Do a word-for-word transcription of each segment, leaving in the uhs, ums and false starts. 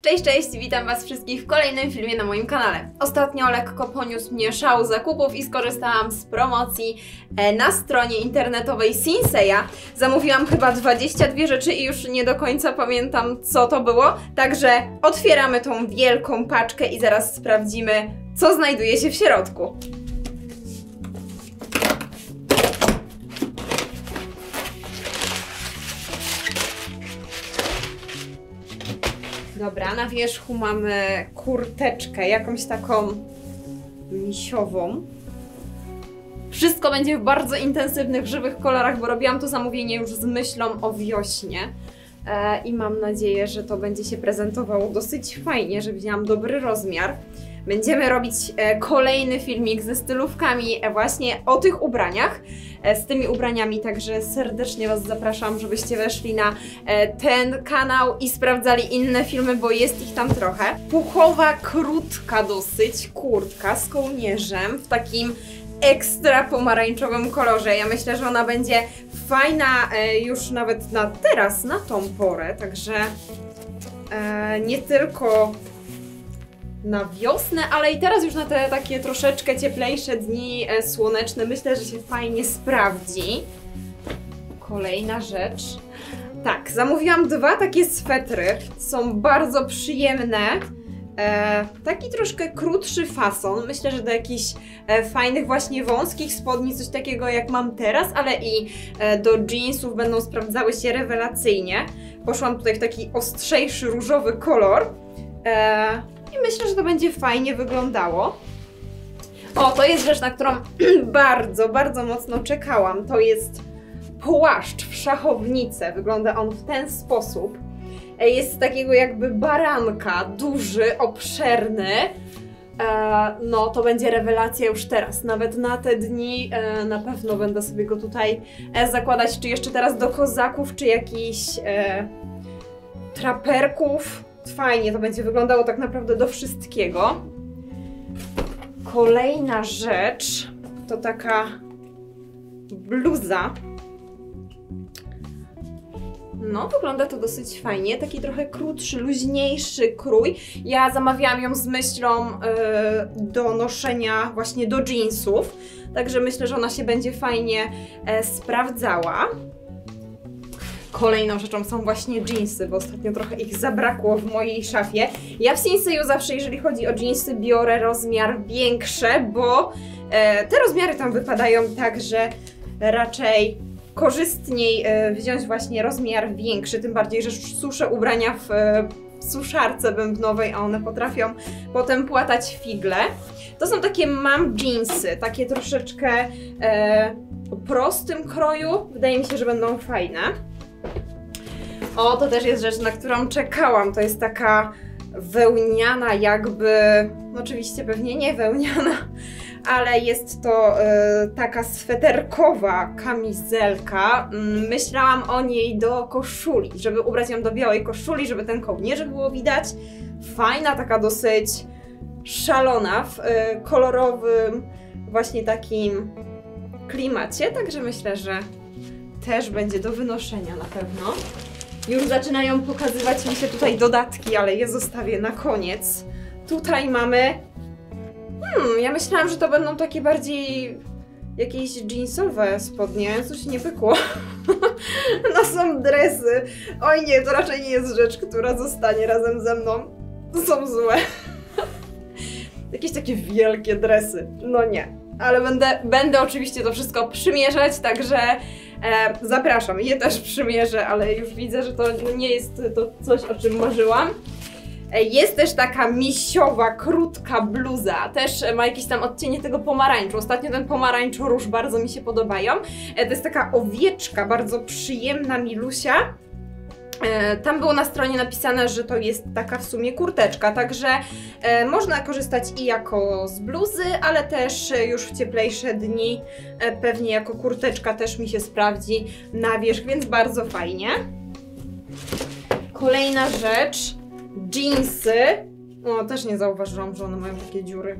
Cześć, cześć! Witam Was wszystkich w kolejnym filmie na moim kanale. Ostatnio lekko poniósł mnie szał zakupów i skorzystałam z promocji na stronie internetowej Sinseya. Zamówiłam chyba dwadzieścia dwie rzeczy i już nie do końca pamiętam, co to było. Także otwieramy tą wielką paczkę i zaraz sprawdzimy, co znajduje się w środku. Dobra, na wierzchu mamy kurteczkę, jakąś taką misiową. Wszystko będzie w bardzo intensywnych, żywych kolorach, bo robiłam to zamówienie już z myślą o wiośnie. E, I mam nadzieję, że to będzie się prezentowało dosyć fajnie, że wzięłam dobry rozmiar. Będziemy robić e, kolejny filmik ze stylówkami e, właśnie o tych ubraniach. E, z tymi ubraniami, także serdecznie Was zapraszam, żebyście weszli na e, ten kanał i sprawdzali inne filmy, bo jest ich tam trochę. Puchowa, krótka dosyć kurtka z kołnierzem w takim ekstra pomarańczowym kolorze. Ja myślę, że ona będzie fajna e, już nawet na teraz, na tą porę, także e, nie tylko na wiosnę, ale i teraz już na te takie troszeczkę cieplejsze dni e, słoneczne. Myślę, że się fajnie sprawdzi. Kolejna rzecz. Tak, zamówiłam dwa takie swetry. Są bardzo przyjemne. E, taki troszkę krótszy fason. Myślę, że do jakichś e, fajnych właśnie wąskich spodni, coś takiego jak mam teraz, ale i e, do jeansów będą sprawdzały się rewelacyjnie. Poszłam tutaj w taki ostrzejszy, różowy kolor. E, I myślę, że to będzie fajnie wyglądało. O, to jest rzecz, na którą bardzo, bardzo mocno czekałam. To jest płaszcz w szachownicę. Wygląda on w ten sposób. Jest z takiego jakby baranka, duży, obszerny. E, no, to będzie rewelacja już teraz. Nawet na te dni e, na pewno będę sobie go tutaj e, zakładać, czy jeszcze teraz do kozaków, czy jakichś e, traperków. Fajnie to będzie wyglądało tak naprawdę do wszystkiego. Kolejna rzecz to taka bluza. No, wygląda to dosyć fajnie. Taki trochę krótszy, luźniejszy krój. Ja zamawiałam ją z myślą yy, do noszenia właśnie do jeansów. Także myślę, że ona się będzie fajnie e, sprawdzała. Kolejną rzeczą są właśnie jeansy, bo ostatnio trochę ich zabrakło w mojej szafie. Ja w Sinseyu zawsze, jeżeli chodzi o jeansy, biorę rozmiar większe, bo e, te rozmiary tam wypadają tak, że raczej korzystniej e, wziąć właśnie rozmiar większy, tym bardziej, że suszę ubrania w, e, w suszarce bębnowej, a one potrafią potem płatać figle. To są takie mam jeansy, takie troszeczkę e, o prostym kroju. Wydaje mi się, że będą fajne. O, to też jest rzecz, na którą czekałam. To jest taka wełniana jakby, oczywiście pewnie nie wełniana, ale jest to y, taka sweterkowa kamizelka. Myślałam o niej do koszuli, żeby ubrać ją do białej koszuli, żeby ten kołnierzyk było widać. Fajna, taka dosyć szalona, w y, kolorowym właśnie takim klimacie, także myślę, że też będzie do wynoszenia na pewno. Już zaczynają pokazywać mi się tutaj dodatki, ale je zostawię na koniec. Tutaj mamy... Hmm, ja myślałam, że to będą takie bardziej jakieś jeansowe spodnie. Coś nie pykło. No są dresy. Oj nie, to raczej nie jest rzecz, która zostanie razem ze mną. To są złe. Jakieś takie wielkie dresy. No nie. Ale będę, będę oczywiście to wszystko przymierzać, także e, zapraszam. Je też przymierzę, ale już widzę, że to nie jest to coś, o czym marzyłam. E, jest też taka misiowa, krótka bluza. Też ma jakieś tam odcienie tego pomarańczu. Ostatnio ten pomarańcz róż bardzo mi się podobają. E, to jest taka owieczka, bardzo przyjemna milusia. Tam było na stronie napisane, że to jest taka w sumie kurteczka, także e, można korzystać i jako z bluzy, ale też już w cieplejsze dni e, pewnie jako kurteczka też mi się sprawdzi na wierzch, więc bardzo fajnie. Kolejna rzecz, jeansy. O, też nie zauważyłam, że one mają takie dziury.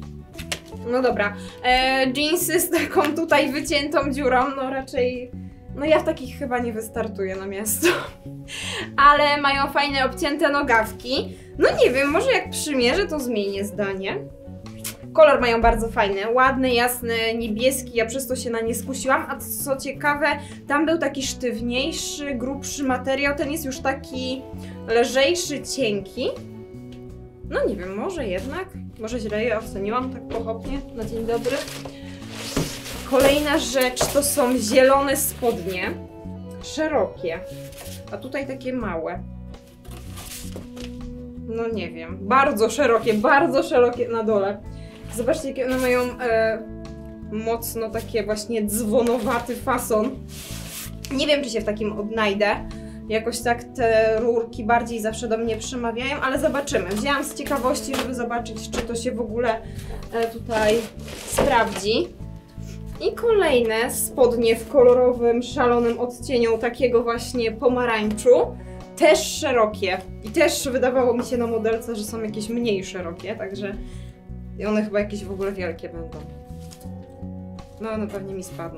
No dobra, e, jeansy z taką tutaj wyciętą dziurą, no raczej No ja w takich chyba nie wystartuję na miasto. Ale mają fajne obcięte nogawki. No nie wiem, może jak przymierzę, to zmienię zdanie. Kolor mają bardzo fajny, ładny, jasny, niebieski, ja przez to się na nie skusiłam, a co ciekawe, tam był taki sztywniejszy, grubszy materiał, ten jest już taki lżejszy, cienki. No nie wiem, może jednak, może źle je oceniłam tak pochopnie, na dzień dobry. Kolejna rzecz to są zielone spodnie, szerokie, a tutaj takie małe. No nie wiem, bardzo szerokie, bardzo szerokie na dole. Zobaczcie, jakie one mają e, mocno takie właśnie dzwonowaty fason. Nie wiem, czy się w takim odnajdę. Jakoś tak te rurki bardziej zawsze do mnie przemawiają, ale zobaczymy. Wzięłam z ciekawości, żeby zobaczyć, czy to się w ogóle e, tutaj sprawdzi. I kolejne spodnie w kolorowym, szalonym odcieniu takiego właśnie pomarańczu. Też szerokie. I też wydawało mi się na modelce, że są jakieś mniej szerokie, także i one chyba jakieś w ogóle wielkie będą. No one pewnie mi spadną.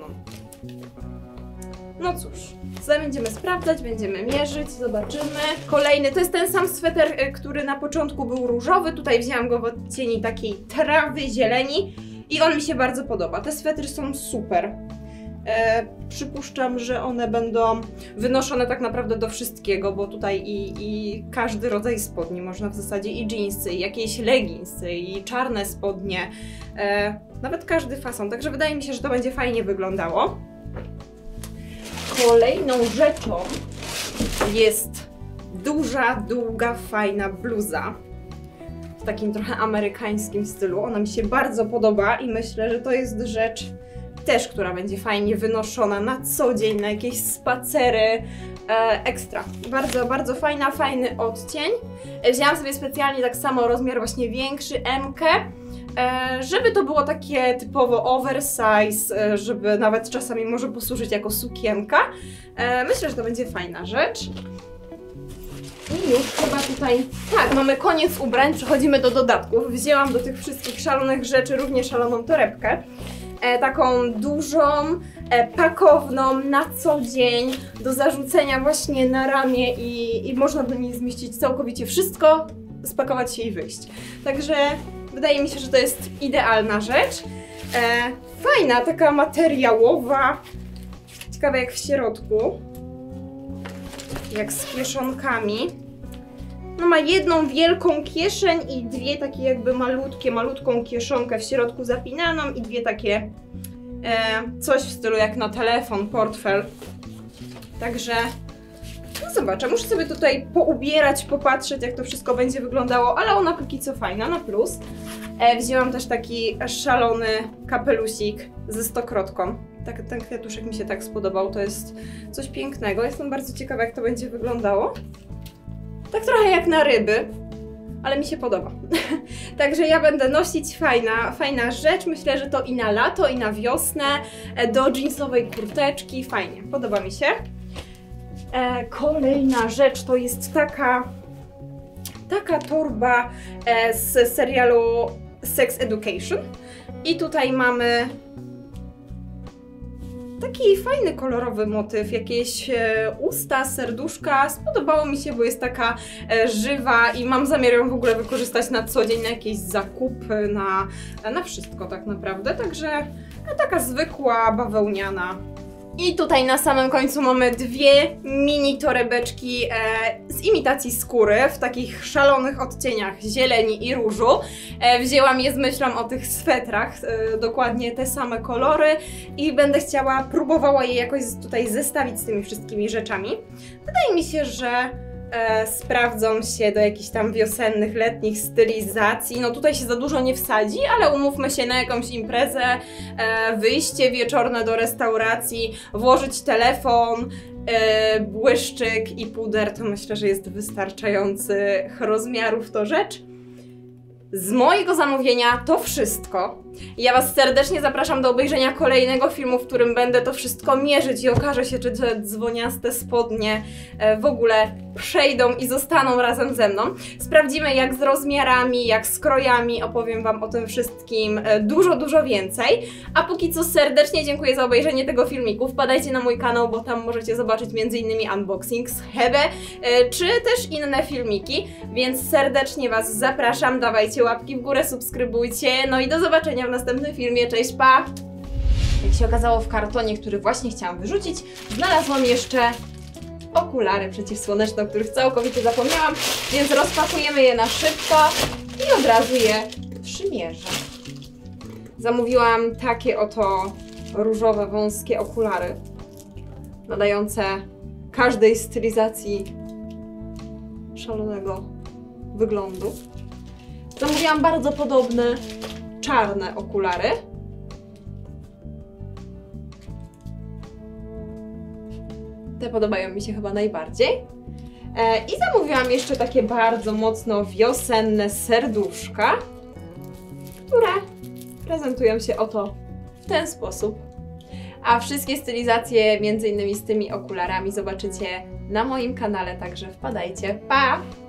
No cóż, zaraz będziemy sprawdzać, będziemy mierzyć, zobaczymy. Kolejny, to jest ten sam sweter, który na początku był różowy. Tutaj wzięłam go w odcieni takiej trawy, zieleni i on mi się bardzo podoba. Te swetry są super. E, przypuszczam, że one będą wynoszone tak naprawdę do wszystkiego, bo tutaj i, i każdy rodzaj spodni można w zasadzie, i jeansy, i jakieś leginsy, i czarne spodnie, e, nawet każdy fason, także wydaje mi się, że to będzie fajnie wyglądało. Kolejną rzeczą jest duża, długa, fajna bluza w takim trochę amerykańskim stylu. Ona mi się bardzo podoba i myślę, że to jest rzecz też, która będzie fajnie wynoszona na co dzień, na jakieś spacery, e, ekstra. Bardzo, bardzo fajna, fajny odcień. Wzięłam sobie specjalnie tak samo rozmiar właśnie większy, M-kę, e, żeby to było takie typowo oversize, e, żeby nawet czasami może posłużyć jako sukienka. E, myślę, że to będzie fajna rzecz. I już chyba tutaj, tak, mamy koniec ubrań, przechodzimy do dodatków. Wzięłam do tych wszystkich szalonych rzeczy również szaloną torebkę. E, taką dużą, e, pakowną, na co dzień, do zarzucenia właśnie na ramię i, i można do niej zmieścić całkowicie wszystko, spakować się i wyjść. Także wydaje mi się, że to jest idealna rzecz. E, fajna, taka materiałowa, ciekawe jak w środku, jak z kieszonkami. No ma jedną wielką kieszeń i dwie takie jakby malutkie, malutką kieszonkę w środku zapinaną i dwie takie e, coś w stylu jak na telefon, portfel. Także no zobaczę, muszę sobie tutaj poubierać, popatrzeć jak to wszystko będzie wyglądało, ale ona póki co fajna, na plus. E, wzięłam też taki szalony kapelusik ze stokrotką. Tak, ten kwiatuszek mi się tak spodobał, to jest coś pięknego. Jestem bardzo ciekawa jak to będzie wyglądało. Tak trochę jak na ryby, ale mi się podoba. Także ja będę nosić, fajna, fajna rzecz. Myślę, że to i na lato, i na wiosnę, do jeansowej kurteczki. Fajnie, podoba mi się. E, kolejna rzecz to jest taka, taka torba e, z serialu Sex Education. I tutaj mamy taki fajny kolorowy motyw, jakieś e, usta, serduszka. Spodobało mi się, bo jest taka e, żywa i mam zamiar ją w ogóle wykorzystać na co dzień, na jakieś zakupy, na, na wszystko tak naprawdę. Także e, taka zwykła, bawełniana. I tutaj na samym końcu mamy dwie mini torebeczki e, z imitacji skóry w takich szalonych odcieniach zieleni i różu. E, wzięłam je z myślą o tych swetrach, e, dokładnie te same kolory i będę chciała, próbowała je jakoś tutaj zestawić z tymi wszystkimi rzeczami. Wydaje mi się, że e, sprawdzą się do jakichś tam wiosennych, letnich stylizacji. No tutaj się za dużo nie wsadzi, ale umówmy się na jakąś imprezę, e, wyjście wieczorne do restauracji, włożyć telefon, e, błyszczyk i puder, to myślę, że jest wystarczających rozmiarów to rzecz. Z mojego zamówienia to wszystko. Ja Was serdecznie zapraszam do obejrzenia kolejnego filmu, w którym będę to wszystko mierzyć i okaże się, czy te dzwoniaste spodnie w ogóle przejdą i zostaną razem ze mną. Sprawdzimy jak z rozmiarami, jak z krojami, opowiem Wam o tym wszystkim dużo, dużo więcej. A póki co serdecznie dziękuję za obejrzenie tego filmiku. Wpadajcie na mój kanał, bo tam możecie zobaczyć między innymi unboxing z Hebe, czy też inne filmiki, więc serdecznie Was zapraszam, dawajcie łapki w górę, subskrybujcie, no i do zobaczenia w następnym filmie. Cześć, pa! Jak się okazało, w kartonie, który właśnie chciałam wyrzucić, znalazłam jeszcze okulary przeciwsłoneczne, o których całkowicie zapomniałam, więc rozpakujemy je na szybko i od razu je przymierzę. Zamówiłam takie oto różowe, wąskie okulary, nadające każdej stylizacji szalonego wyglądu. Zamówiłam bardzo podobne czarne okulary. Te podobają mi się chyba najbardziej. E, I zamówiłam jeszcze takie bardzo mocno wiosenne serduszka, które prezentują się oto w ten sposób. A wszystkie stylizacje między innymi z tymi okularami zobaczycie na moim kanale, także wpadajcie. Pa!